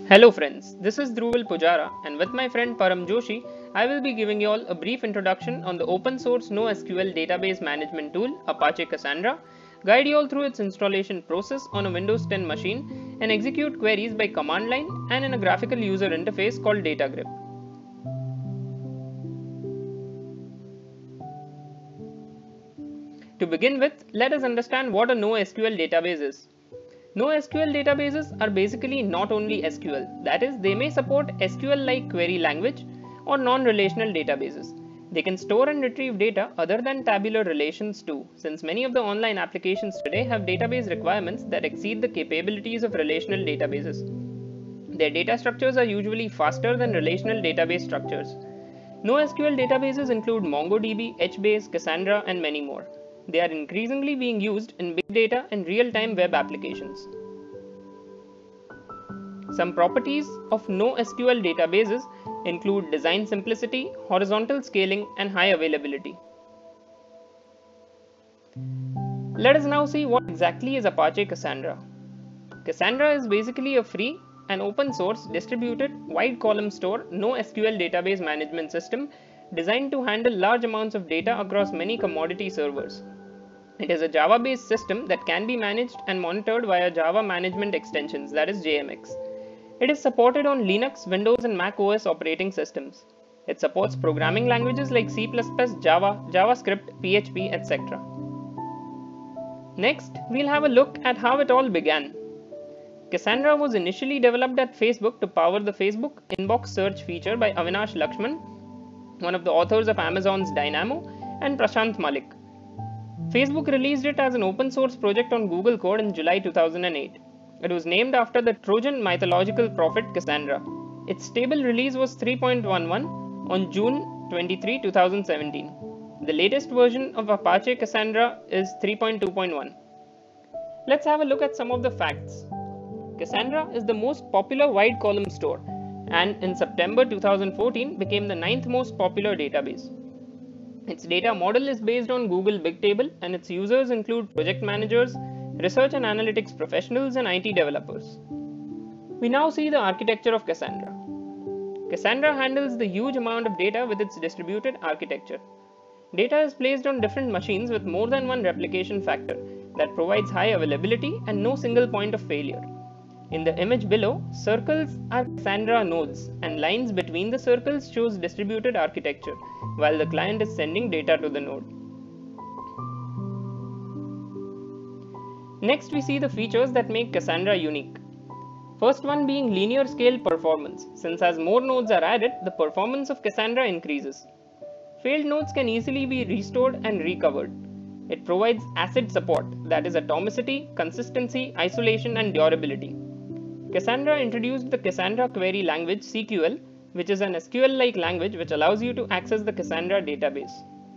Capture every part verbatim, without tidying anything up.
Hello friends, this is Dhruvil Pujara and with my friend Param Joshi, I will be giving you all a brief introduction on the open source NoSQL database management tool Apache Cassandra, guide you all through its installation process on a Windows ten machine and execute queries by command line and in a graphical user interface called DataGrip. To begin with, let us understand what a NoSQL database is. NoSQL databases are basically not only S Q L, that is, they may support S Q L-like query language or non-relational databases. They can store and retrieve data other than tabular relations too, since many of the online applications today have database requirements that exceed the capabilities of relational databases. Their data structures are usually faster than relational database structures. NoSQL databases include MongoDB, HBase, Cassandra, and many more. They are increasingly being used in big data and real-time web applications. Some properties of NoSQL databases include design simplicity, horizontal scaling, and high availability. Let us now see what exactly is Apache Cassandra. Cassandra is basically a free and open source distributed wide column store NoSQL database management system designed to handle large amounts of data across many commodity servers. It is a Java-based system that can be managed and monitored via Java Management Extensions, that is J M X. It is supported on Linux, Windows, and Mac O S operating systems. It supports programming languages like C plus plus, Java, JavaScript, P H P, et cetera. Next, we'll have a look at how it all began. Cassandra was initially developed at Facebook to power the Facebook inbox search feature by Avinash Lakshman, one of the authors of Amazon's Dynamo, and Prashant Malik. Facebook released it as an open source project on Google Code in July two thousand eight. It was named after the Trojan mythological prophet Cassandra. Its stable release was three point eleven on June twenty-third, two thousand seventeen. The latest version of Apache Cassandra is three point two point one. Let's have a look at some of the facts. Cassandra is the most popular wide column store and in September two thousand fourteen became the ninth most popular database. Its data model is based on Google Bigtable and its users include project managers, research and analytics professionals, and I T developers. We now see the architecture of Cassandra. Cassandra handles the huge amount of data with its distributed architecture. Data is placed on different machines with more than one replication factor that provides high availability and no single point of failure. In the image below, circles are Cassandra nodes and lines between the circles shows distributed architecture while the client is sending data to the node. Next, we see the features that make Cassandra unique. First one being linear scale performance, since as more nodes are added, the performance of Cassandra increases. Failed nodes can easily be restored and recovered. It provides ACID support, that is atomicity, consistency, isolation, and durability. Cassandra introduced the Cassandra query language C Q L, which is an S Q L-like language which allows you to access the Cassandra database.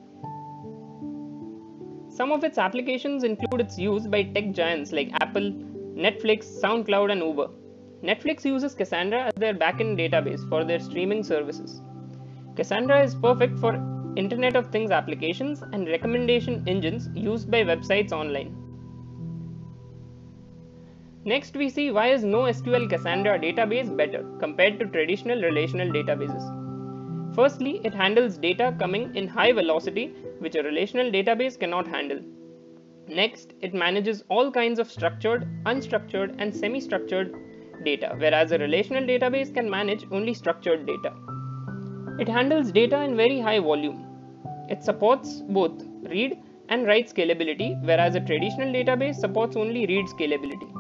Some of its applications include its use by tech giants like Apple, Netflix, SoundCloud, and Uber. Netflix uses Cassandra as their backend database for their streaming services. Cassandra is perfect for Internet of Things applications and recommendation engines used by websites online. Next, we see why is NoSQL Cassandra database better compared to traditional relational databases. Firstly, it handles data coming in high velocity which a relational database cannot handle. Next, it manages all kinds of structured, unstructured, and semi-structured data, whereas a relational database can manage only structured data. It handles data in very high volume. It supports both read and write scalability, whereas a traditional database supports only read scalability.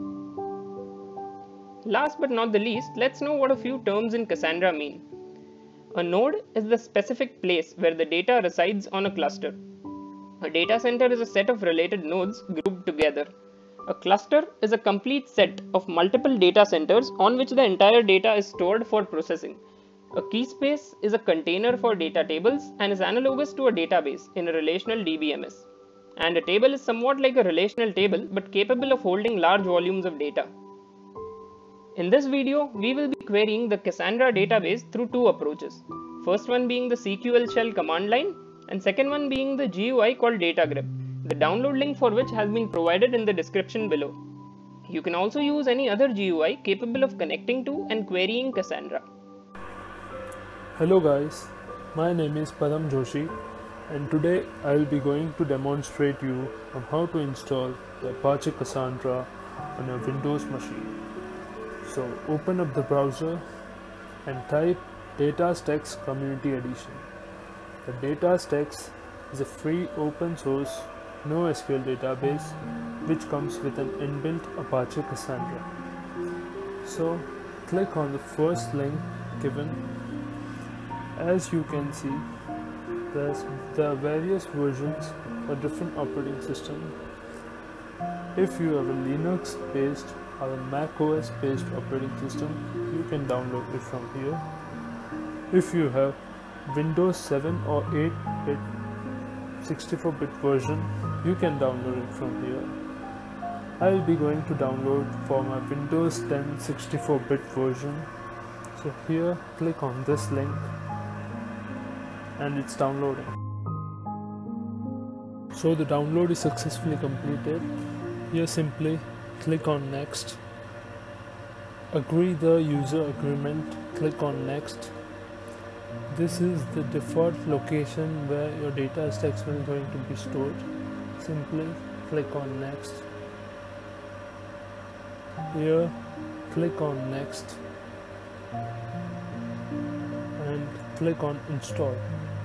Last but not the least, let's know what a few terms in Cassandra mean. A node is the specific place where the data resides on a cluster. A data center is a set of related nodes grouped together. A cluster is a complete set of multiple data centers on which the entire data is stored for processing. A key space is a container for data tables and is analogous to a database in a relational D B M S. And a table is somewhat like a relational table but capable of holding large volumes of data. In this video, we will be querying the Cassandra database through two approaches. First one being the C Q L shell command line and second one being the G U I called DataGrip, the download link for which has been provided in the description below. You can also use any other G U I capable of connecting to and querying Cassandra. Hello guys, my name is Param Joshi and today I will be going to demonstrate you on how to install the Apache Cassandra on a Windows machine. So open up the browser and type DataStax Community Edition. The DataStax is a free open source NoSQL database which comes with an inbuilt Apache Cassandra. So click on the first link given. As you can see, there's, there are various versions for different operating systems. If you have a Linux based or a Mac O S based operating system, you can download it from here. If you have Windows seven or eight bit sixty-four bit version, you can download it from here. I will be going to download for my Windows ten sixty-four bit version. So here click on this link and it's downloading. So the download is successfully completed. Here simply click on next, agree the user agreement, click on next. This is the default location where your data is going to be stored. Simply click on next. Here click on next and click on install.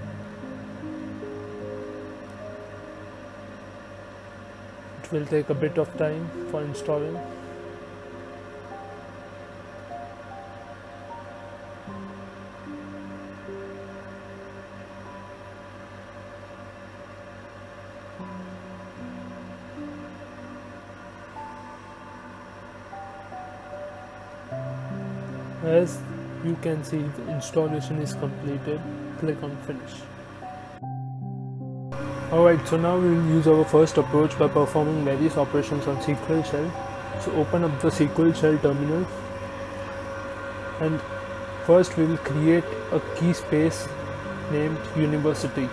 It will take a bit of time for installing. As you can see, the installation is completed. Click on finish. Alright, so now we will use our first approach by performing various operations on S Q L shell. So open up the S Q L shell terminal and first we will create a key space named university.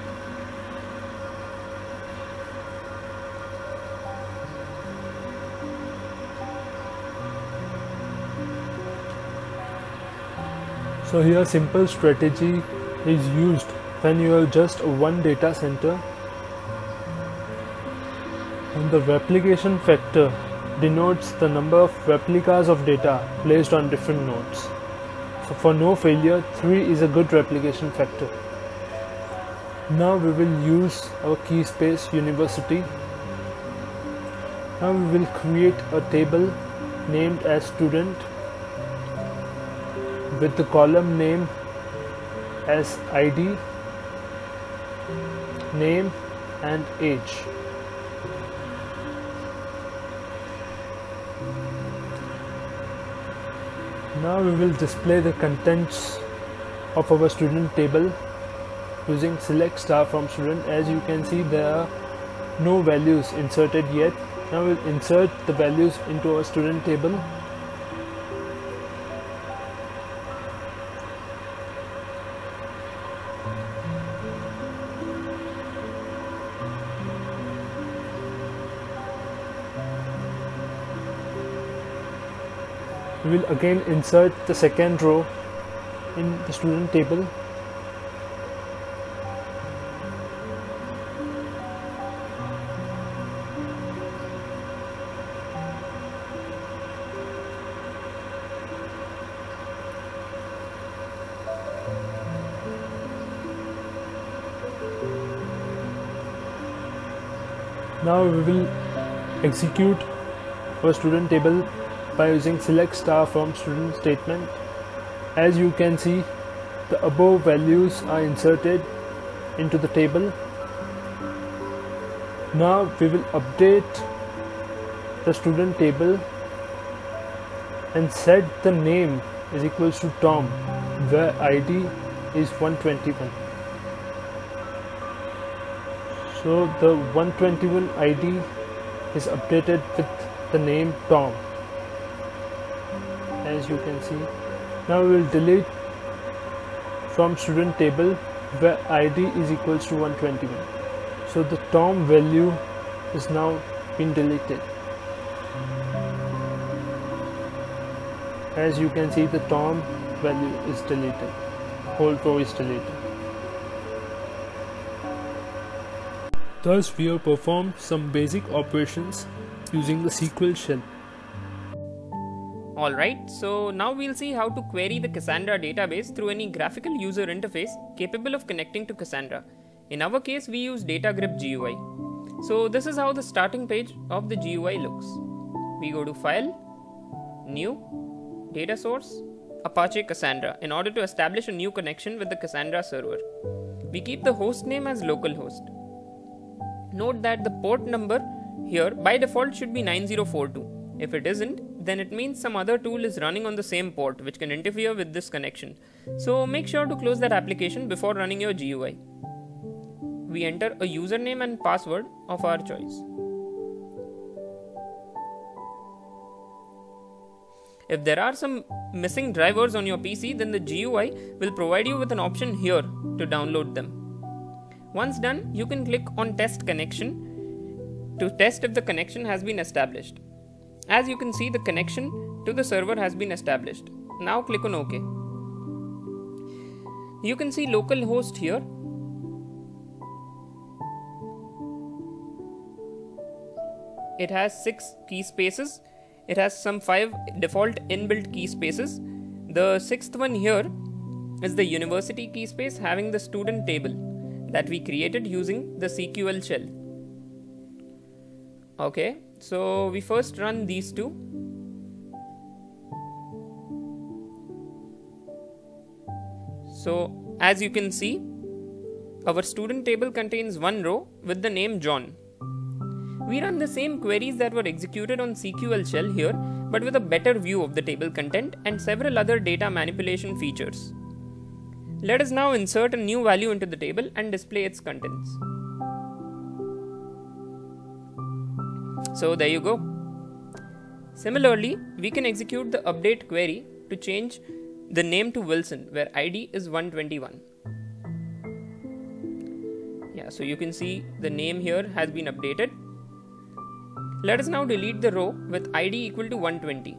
So here simple strategy is used when you have just one data center and the replication factor denotes the number of replicas of data placed on different nodes. So for no failure, three is a good replication factor. Now we will use our key space university. Now we will create a table named as student with the column name as I D, name and age. Now we will display the contents of our student table using select star from student. As you can see, there are no values inserted yet. Now we'll insert the values into our student table. We will again insert the second row in the student table. Now we will execute our student table by using select star from student statement. As you can see, the above values are inserted into the table. Now we will update the student table and set the name is equals to Tom, where I D is one twenty-one. So the one twenty-one I D is updated with the name Tom, as you can see. Now we will delete from student table where I D is equals to one twenty-one. So the Tom value is now been deleted. As you can see, the Tom value is deleted. Whole row is deleted. Thus, we have performed some basic operations using the S Q L shell. Alright, so now we'll see how to query the Cassandra database through any graphical user interface capable of connecting to Cassandra. In our case, we use DataGrip G U I. So this is how the starting page of the G U I looks. We go to File, New, Data Source, Apache Cassandra in order to establish a new connection with the Cassandra server. We keep the host name as localhost. Note that the port number here by default should be nine zero four two. If it isn't, then it means some other tool is running on the same port which can interfere with this connection. So make sure to close that application before running your G U I. We enter a username and password of our choice. If there are some missing drivers on your P C, then the G U I will provide you with an option here to download them. Once done, you can click on Test Connection to test if the connection has been established. As you can see, the connection to the server has been established. Now click on OK. You can see localhost here. It has six key spaces. It has some five default inbuilt key spaces. The sixth one here is the university key space having the student table that we created using the S Q L shell. Okay, so we first run these two. So as you can see, our student table contains one row with the name John. We run the same queries that were executed on S Q L shell here, but with a better view of the table content and several other data manipulation features. Let us now insert a new value into the table and display its contents. So there you go. Similarly, we can execute the update query to change the name to Wilson, where I D is one twenty-one. Yeah, so you can see the name here has been updated. Let us now delete the row with I D equal to one twenty.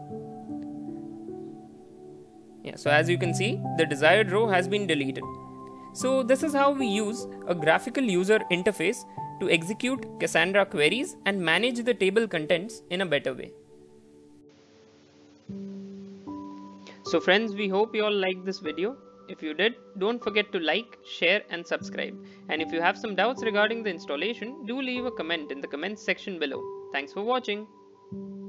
Yeah, so as you can see, the desired row has been deleted. So this is how we use a graphical user interface to execute Cassandra queries and manage the table contents in a better way. So friends, we hope you all liked this video. If you did, don't forget to like, share and subscribe. And if you have some doubts regarding the installation, do leave a comment in the comments section below. Thanks for watching.